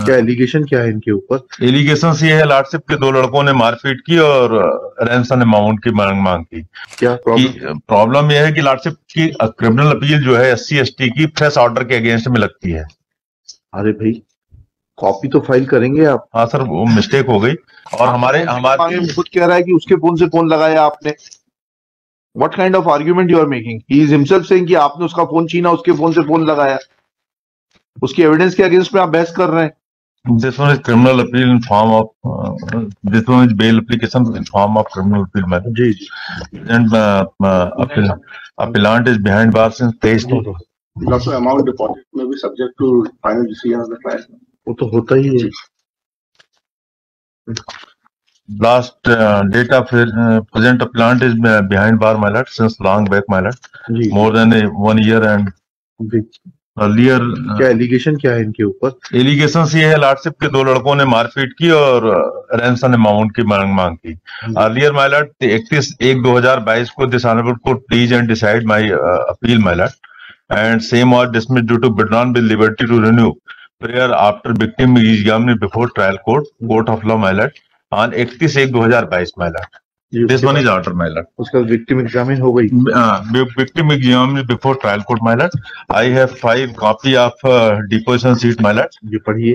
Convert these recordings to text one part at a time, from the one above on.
क्या एलिगेशन क्या है इनके ऊपर? एलिगेशन ये है लॉर्डशिप के दो लड़कों ने मारपीट की और रैंसम अमाउंट की मांग की। क्या प्रॉब्लम? प्रॉब्लम यह है कि लॉर्डशिप की क्रिमिनल अपील जो है SC ST की फ्रेश ऑर्डर के अगेंस्ट में लगती है। अरे भाई, कॉपी तो फाइल करेंगे आप। हाँ सर, वो मिस्टेक हो गई। और हमारे खुद कह रहा है कि उसके फोन से फोन लगाया आपने। What kind of argument you are making? He is himself saying कि आपने उसका फोन छीना, उसके फोन से फोन लगाया। उसकी एविडेंस के अगेंस्ट में आप बहस कर रहे हैं। This one is criminal appeal in form of this one is bail application in form of criminal appeal matter. Ji. And appellant is behind bars since 23. Also, amount deposit may be subject to final decision of the trial. वो तो होता ही है। Last date of present appellant is behind bar, my lord, since long back, my lord. More than 1 year and earlier. क्या allegation क्या है इनके ऊपर? Allegation ये है लॉर्डशिप के दो लड़कों ने मारपीट की और रैंसम अमाउंट की मांग की। अर्लियर माय लॉर्ड 31/1/2022 को this honourable court please and decide my appeal, my lord, and same was dismissed due to withdrawn with liberty to renew prayer after victim is examined before trial court of law, my lord, on 31/1/2022, my lord. This one is order, my lord. उसका victim examine हो गई। Victim examined before trial court, my lord. I have 5 copy of deposition sheet, my lord. ये पढ़िए।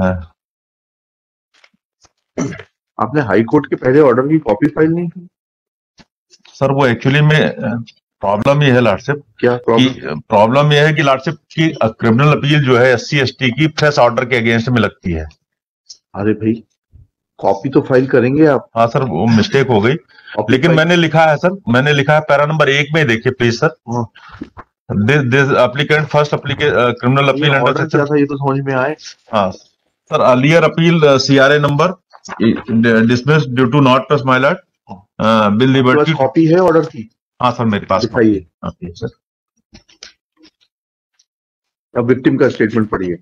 आपने high court के पहले order की copy file नहीं की? सर वो एक्चुअली में प्रॉब्लम ये है लॉर्डशिप। क्या प्रॉब्लम ये है कि लॉर्डशिप की क्रिमिनल अपील जो है SC ST की फ्रेश ऑर्डर के अगेंस्ट में लगती है। अरे भाई, कॉपी तो फाइल करेंगे आप। हाँ सर, वो मिस्टेक हो गई। लेकिन मैंने लिखा है सर, मैंने लिखा है पैरा नंबर 1 में, देखिए please sir. This applicant first criminal appeal under section था, ये तो समझ में आए। हाँ sir, earlier appeal CRA number dismiss due to not plus, my lord, bill liberty. Copy है ऑर्डर की? हाँ सर, मेरे पास दिखाइए। सर, अब विक्टिम का स्टेटमेंट पढ़िए।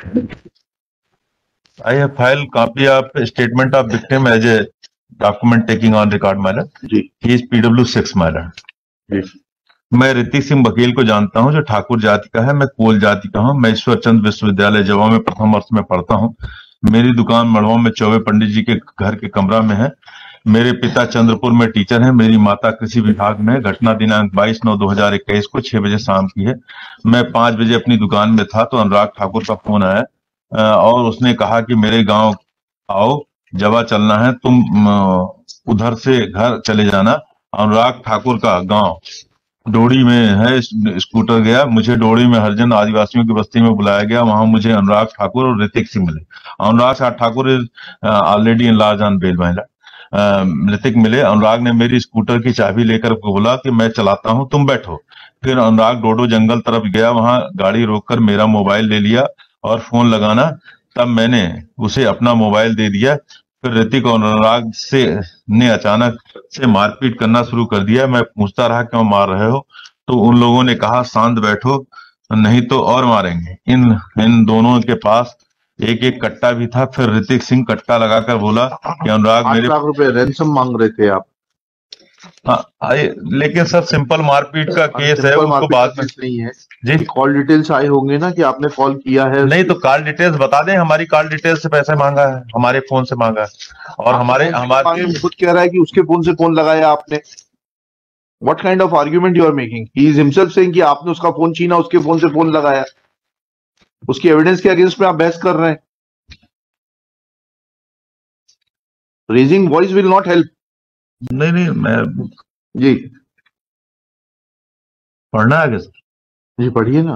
I have filed copy of statement of victim as a document taking on record, my lord. Ji. He is PW6, my lord. जी। मैं ऋतिक सिंह वकील को जानता हूं जो ठाकुर जाति का है। मैं कोल जाति का हूं। मैं ईश्वर चंद्र विश्वविद्यालय जवा में प्रथम वर्ष में पढ़ता हूं। मेरी दुकान मड़वा में चौबे पंडित जी के घर के कमरा में है। मेरे पिता चंद्रपुर में टीचर हैं। मेरी माता कृषि विभाग में है। घटना दिनांक 22/9/2021 को 6 बजे शाम की है। मैं 5 बजे अपनी दुकान में था तो अनुराग ठाकुर का फोन आया और उसने कहा कि मेरे गांव आओ, जवा चलना है, तुम उधर से घर चले जाना। अनुराग ठाकुर का गांव डोड़ी में है। स्कूटर गया, मुझे डोड़ी में हरिजन आदिवासियों की बस्ती में बुलाया गया। वहां मुझे अनुराग ठाकुर और ऋतिक सिंह मिले। Anurag Thakur is already in large on bail, महिला। ऋतिक मिले। अनुराग ने मेरी स्कूटर की चाबी लेकर बोला कि मैं चलाता हूं, तुम बैठो। फिर अनुराग डोडो जंगल तरफ गया। वहां गाड़ी रोककर मेरा मोबाइल ले लिया और फोन लगाना। तब मैंने उसे अपना मोबाइल दे दिया। फिर ऋतिक और अनुराग ने अचानक से मारपीट करना शुरू कर दिया। मैं पूछता रहा क्यों मार रहे हो, तो उन लोगों ने कहा शांत बैठो नहीं तो और मारेंगे। इन दोनों के पास एक एक कट्टा भी था। फिर ऋतिक सिंह कट्टा लगाकर बोला कि अनुराग मेरे 8 लाख रुपए रैंसम मांग रहे थे आप। हाँ, लेकिन सर सिंपल मारपीट का केस है, उसको बाद में नहीं है जी। कॉल डिटेल्स आए होंगे ना कि आपने कॉल किया है? नहीं तो कॉल डिटेल्स बता दें। हमारी कॉल डिटेल्स से पैसे मांगा है, हमारे फोन से मांगा है। और हमारे खुद कह रहा है कि उसके फोन से फोन लगाया आपने। What kind of argument you are making? He is himself saying कि आपने उसका फोन छीना, उसके फोन से फोन लगाया। उसकी एविडेंस के अगेंस्ट में आप बहस कर रहे हैं। Raising voice will not help. नहीं, मैं जी। पढ़ना है सर? जी पढ़िए ना।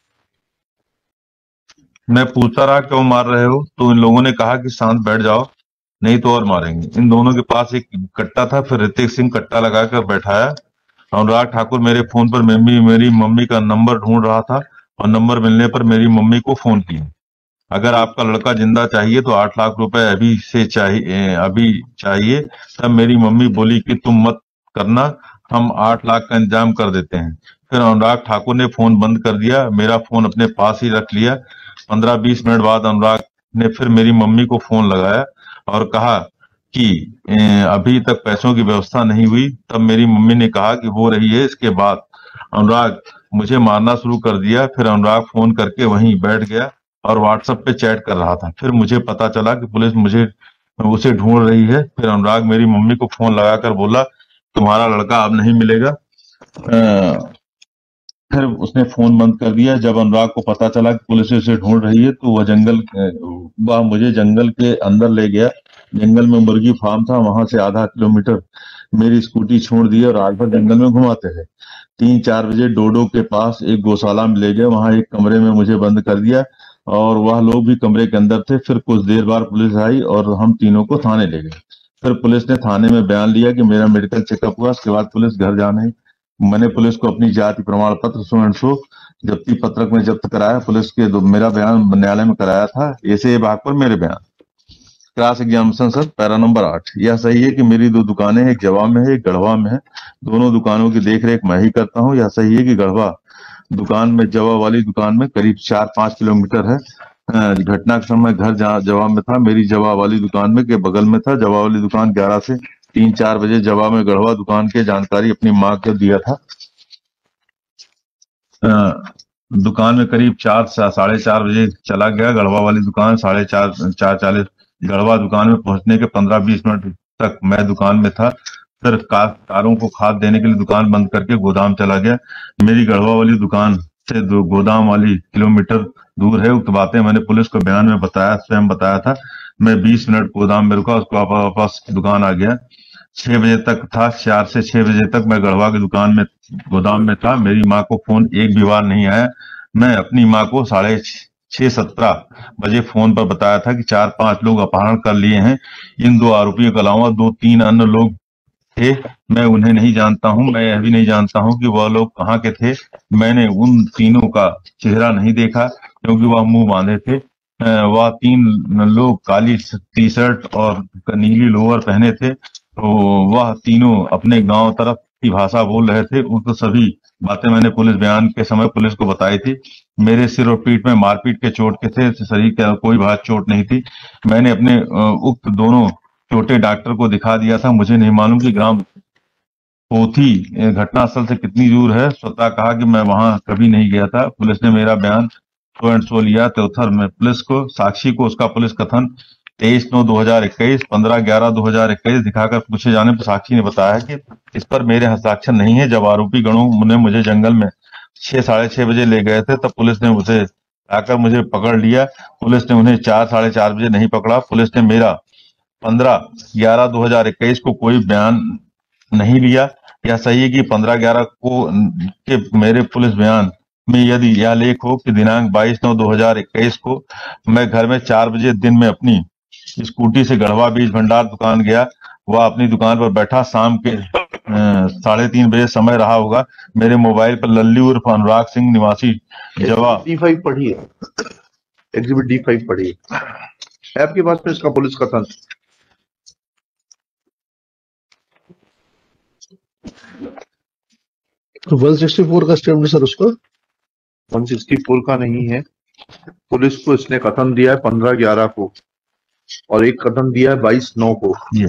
मैं पूछता रहा क्यों मार रहे हो, तो इन लोगों ने कहा कि शांत बैठ जाओ नहीं तो और मारेंगे। इन दोनों के पास एक कट्टा था। फिर ऋतिक सिंह कट्टा लगाकर बैठाया। अनुराग ठाकुर मेरे फोन पर मेरी मम्मी का नंबर ढूंढ रहा था और नंबर मिलने पर मेरी मम्मी को फोन किया। अगर आपका लड़का जिंदा चाहिए तो 8 लाख रुपए अभी चाहिए। तब मेरी मम्मी बोली कि तुम मत करना, हम 8 लाख का इंतजाम कर देते हैं। फिर अनुराग ठाकुर ने फोन बंद कर दिया। मेरा फोन अपने पास ही रख लिया। 15-20 मिनट बाद अनुराग ने फिर मेरी मम्मी को फोन लगाया और कहा कि अभी तक पैसों की व्यवस्था नहीं हुई। तब मेरी मम्मी ने कहा कि हो रही है। इसके बाद अनुराग मुझे मारना शुरू कर दिया। फिर अनुराग फोन करके वहीं बैठ गया और व्हाट्सएप पे चैट कर रहा था। फिर मुझे पता चला कि पुलिस मुझे उसे ढूंढ रही है। फिर अनुराग मेरी मम्मी को फोन लगाकर बोला तुम्हारा लड़का अब नहीं मिलेगा। फिर उसने फोन बंद कर दिया। जब अनुराग को पता चला कि पुलिस उसे ढूंढ रही है तो वह मुझे जंगल के अंदर ले गया। जंगल में मुर्गी फार्म था, वहां से आधा किलोमीटर मेरी स्कूटी छोड़ दी और रात भर जंगल में घुमाते रहे। 3-4 बजे डोडो के पास एक गौशाला में ले गए। वहां एक कमरे में मुझे बंद कर दिया और वह लोग भी कमरे के अंदर थे। फिर कुछ देर बाद पुलिस आई और हम तीनों को थाने ले गए। फिर पुलिस ने थाने में बयान लिया कि मेरा मेडिकल चेकअप हुआ। उसके बाद पुलिस घर जाने मैंने पुलिस को अपनी जाति प्रमाण पत्र सो जब्ती पत्रक में जब्त कराया। पुलिस के मेरा बयान न्यायालय में कराया था। ऐसे भाग पर मेरे बयान। Cross examination sir, para number 8। यह सही है कि मेरी 2 दुकानें हैं, एक जवा में है एक गढ़वा में है। दोनों दुकानों की देखरेख मैं ही करता हूँ। यह सही है कि गढ़वा दुकान में जवा वाली दुकान में करीब 4-5 किलोमीटर है। घटना के समय घर जहाँ जवा में था मेरी जवा वाली दुकान में के बगल में था। जवा वाली दुकान 11 से 3-4 बजे जवा में गढ़वा दुकान के जानकारी अपनी माँ को दिया था। दुकान में करीब 4-4:30 बजे चला गया। गढ़वा वाली दुकान 4:40 गढ़वा दुकान में पहुंचने के 15-20 मिनट तक मैं दुकान में था। फिर कारों को खाद देने के लिए दुकान बंद करके गोदाम चला गया। मेरी गढ़वा वाली दुकान से गोदाम वाली किलोमीटर दूर है। उक्त बातें मैंने पुलिस को बयान में स्वयं बताया था। मैं 20 मिनट गोदाम में रुका, उसको वापस दुकान आ गया। 6 बजे तक था। 4 से 6 बजे तक मैं गढ़वा की दुकान में गोदाम में था। मेरी माँ को फोन एक भी बार नहीं आया। मैं अपनी माँ को 6:17 बजे फोन पर बताया था कि 4-5 लोग अपहरण कर लिए हैं। इन 2 आरोपियों के अलावा 2-3 अन्य लोग थे। मैं उन्हें नहीं जानता हूं। मैं यह भी नहीं जानता हूं कि वह लोग कहाँ के थे। मैंने उन तीनों का चेहरा नहीं देखा क्योंकि वह मुंह बांधे थे। वह 3 लोग काली टी-शर्ट और नीली लोअर पहने थे। तो वह तीनों अपने गांव तरफ की भाषा बोल रहे थे। उनको सभी बातें मैंने पुलिस बयान के समय पुलिस को बताई थी। मेरे सिर और पीठ में मारपीट के चोट के थे। शरीर के कोई भाग चोट नहीं थी। मैंने अपने उक्त दोनों चोटे डॉक्टर को दिखा दिया था। मुझे नहीं मालूम कि ग्राम पोथी घटनास्थल से कितनी दूर है। स्वतः कहा कि मैं वहां कभी नहीं गया था। पुलिस ने मेरा बयान सो लिया। चौथर में पुलिस को साक्षी को उसका पुलिस कथन 23/9/2021, 15/11/2021 दिखाकर पूछे जाने पर साक्षी ने बताया कि इस पर मेरे हस्ताक्षर नहीं है। जब आरोपी गणों ने मुझे जंगल में 6-6:30 बजे ले गए थे तब पुलिस ने उसे आकर मुझे पकड़ लिया। पुलिस ने उन्हें 4-4:30 बजे नहीं पकड़ा। पुलिस ने मेरा 15/11/2021 को कोई बयान नहीं लिया। यह सही है कि 15/11 को के मेरे पुलिस बयान में यदि यह लेख हो कि दिनांक 22/9/2021 को मैं घर में 4 बजे दिन में अपनी स्कूटी से गढ़वा बीज भंडार दुकान गया। वह अपनी दुकान पर बैठा। शाम के 3:30 बजे समय रहा होगा। मेरे मोबाइल पर लल्लू उर्फ अनुराग सिंह निवासी जवा D5 पढ़िए, एग्जिबिट D5 पढ़िए। आपके पास में इसका पुलिस कथन 164 का स्टेटमेंट सर उसका 164 का नहीं है। पुलिस को इसने कथन दिया है 15/11 को और एक कथन दिया है 22/9 को। ये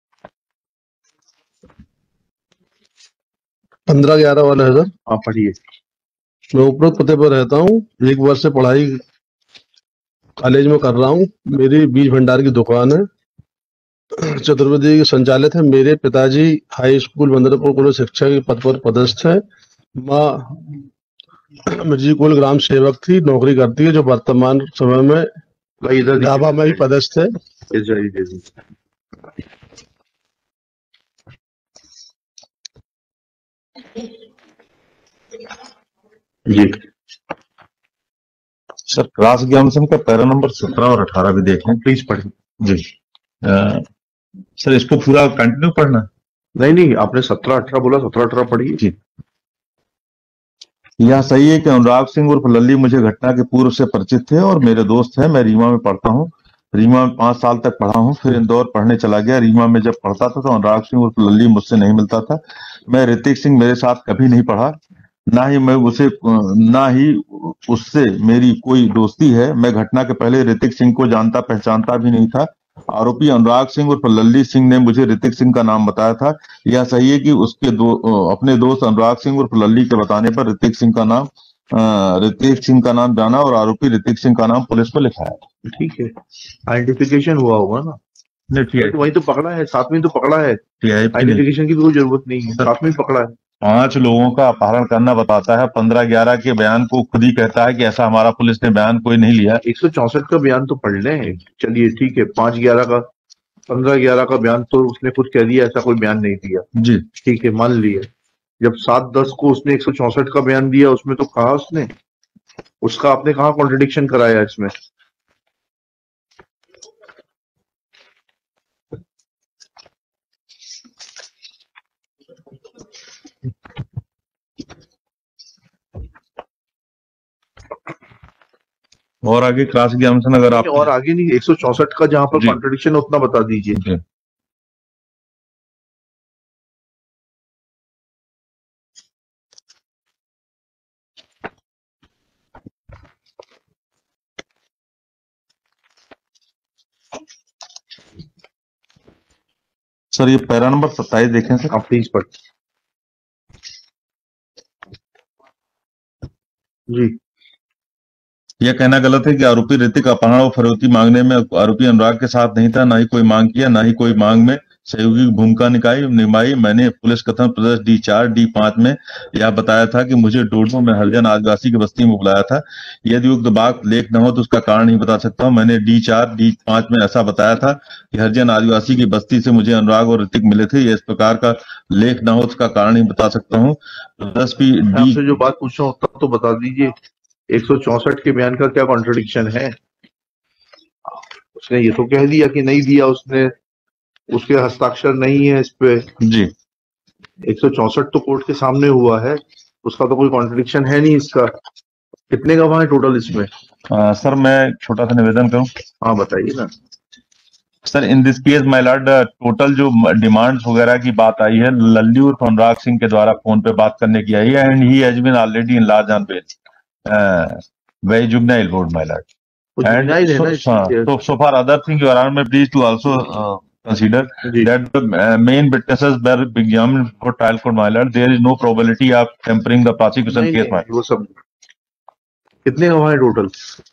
15/11 वाला है सर। हाँ पढ़िए। मैं उपरोक्त पते पर रहता हूँ। 1 वर्ष से पढ़ाई कॉलेज में कर रहा हूँ। मेरी बीज भंडार की दुकान है। चतुर्वेदी के संचालित है। मेरे पिताजी हाई स्कूल बंदरपुर कॉलेज शिक्षा के पद पर पदस्थ है। माँ मिर्जी कोल ग्राम सेवक थी, नौकरी करती है, जो वर्तमान समय में भाई इधर ढाबा में ही पदस्थ है। जी सर, क्रॉस एग्जामिनेशन का पैरा नंबर 17 और 18 भी देख लें प्लीज पढ़िए। जी। सर इसको पूरा कंटिन्यू पढ़ना? नहीं, आपने 17-18 बोला, 17-18 पढ़िए। जी। यह सही है कि अनुराग सिंह उर्फ लल्ली मुझे घटना के पूर्व से परिचित थे और मेरे दोस्त हैं। मैं रीवा में पढ़ता हूँ। रीवा में 5 साल तक पढ़ा हूँ। फिर इंदौर पढ़ने चला गया। रीवा में जब पढ़ता था तो अनुराग सिंह उर्फ लल्ली मुझसे नहीं मिलता था। मैं ऋतिक सिंह मेरे साथ कभी नहीं पढ़ा, ना ही उससे मेरी कोई दोस्ती है। मैं घटना के पहले ऋतिक सिंह को जानता पहचानता भी नहीं था। आरोपी अनुराग सिंह उर्फ लल्ली सिंह ने मुझे ऋतिक सिंह का नाम बताया था। यह सही है कि उसके अपने दोस्त अनुराग सिंह उर्फ लल्ली के बताने पर ऋतिक सिंह का नाम ऋतिक सिंह का नाम जाना और आरोपी ऋतिक सिंह का नाम पुलिस को लिखा है। ठीक है, आइडेंटिफिकेशन हुआ होगा ना। नहीं ठीक है, वही तो पकड़ा है, साथ में तो पकड़ा है, टीआईपी ने आइडेंटिफिकेशन की भी कोई जरूरत नहीं है, साथ में पकड़ा है। 5 लोगों का अपहरण करना बताता है, 15-11 के बयान को खुद ही कहता है कि ऐसा हमारा पुलिस ने बयान कोई नहीं लिया। 164 का बयान तो पढ़ लें, चलिए ठीक है, 5-11 का 15-11 का बयान तो उसने खुद कह दिया ऐसा कोई बयान नहीं दिया जी ठीक है, मान लिए। जब 7-10 को उसने 164 का बयान दिया, उसमें तो कहा उसने, उसका आपने कहा कॉन्ट्रडिक्शन कराया इसमें। और आगे क्रॉस एग्जामिनेशन अगर आप और आगे नहीं, 164 का जहां पर जी। कॉन्ट्रडिक्शन है उतना बता दीजिए। जी। सर ये पैरा नंबर 27 देखें सर। आप प्लीज पढ़ जी। यह कहना गलत है कि आरोपी ऋतिक अपहरण और फरोख्ती मांगने में आरोपी अनुराग के साथ नहीं था, ना ही कोई मांग किया, ना ही कोई मांग में सहयोगी की भूमिका निभाई। मैंने पुलिस कथन प्रदेश D4 D5 में यह बताया था कि मुझे डोडो में हरिजन आदिवासी की बस्ती में बुलाया था। यदि उक्त बात लेख न हो तो उसका कारण नहीं बता सकता हूँ। मैंने D4 D5 में ऐसा बताया था कि हरिजन आदिवासी की बस्ती से मुझे अनुराग और ऋतिक मिले थे। यह इस प्रकार का लेख न हो तो उसका कारण नहीं बता सकता हूँ। 10P आपसे जो बात पूछ रहा हूँ तब तो बता दीजिए, 164 के बयान का क्या कॉन्ट्रडिक्शन है? उसने ये तो कह दिया कि नहीं दिया उसने, उसके हस्ताक्षर नहीं है इस पे जी। 164 तो कोर्ट के सामने हुआ है, उसका तो कोई कॉन्ट्रडिक्शन है नहीं इसका। कितने गवाह है टोटल इसमें? सर मैं छोटा सा निवेदन करूं? हाँ बताइए ना sir. In this case my lord, total जो डिमांड्स वगैरह की बात आई है लल्लू और अनुराग सिंह के द्वारा फोन पे बात करने की आई है, and he has been already in large on bail very juvenile board, my lord. And so far other things, Your Honor, may please to also consider that the main witnesses were examined for trial court, my lord. There is no probability of tempering the prosecution case, my lord. वो सब कितने गवाह है total?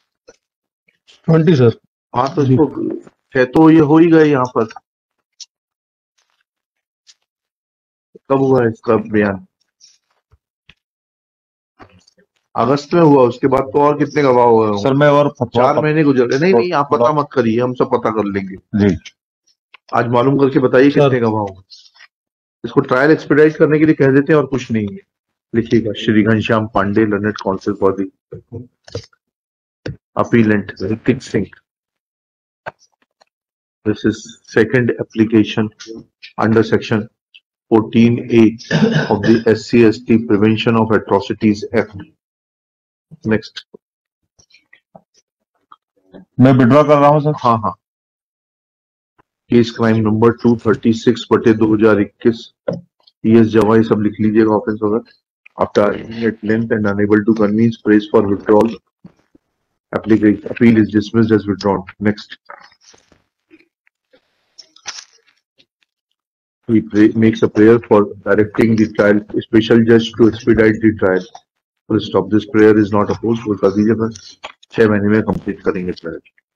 20 sir. हाँ तो इसको है तो ये हो ही गए यहाँ पर। कब हुआ है इसका बयान? अगस्त में हुआ, उसके बाद तो और कितने गवाह हुए? सर मैं और 4 महीने गुजर गए। नहीं आप पता मत करिए, हम सब पता कर लेंगे जी। आज मालूम करके बताइए कितने गवाह हुए। इसको ट्रायल एक्सपीडाइट करने के लिए कह देते हैं और कुछ नहीं है। लिखिएगा, Shri Ghanshyam Pandey, learned counsel for the appellant Ritik Singh. This is second application under section 14A of the SC/ST Prevention of Atrocities Act. Next. मैं विड्रॉ कर रहा हूँ सर। हाँ केस क्राइम नंबर 236/2021 ES जवाई सब लिख लीजिएगा ऑफेंस होगा। After arguing at length and unable to convince, prays for withdrawal. Appeal is dismissed as withdrawn. Next. He makes a prayer for directing the trial special judge to expedite the trial. Full stop. This prayer is not opposed. वो कर दीजिए बस, 6 महीने में complete करेंगे trial.